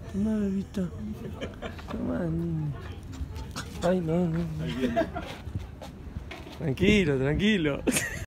Tomá, bebito. Tomá, niño. Ay, no, no. Tranquilo, tranquilo.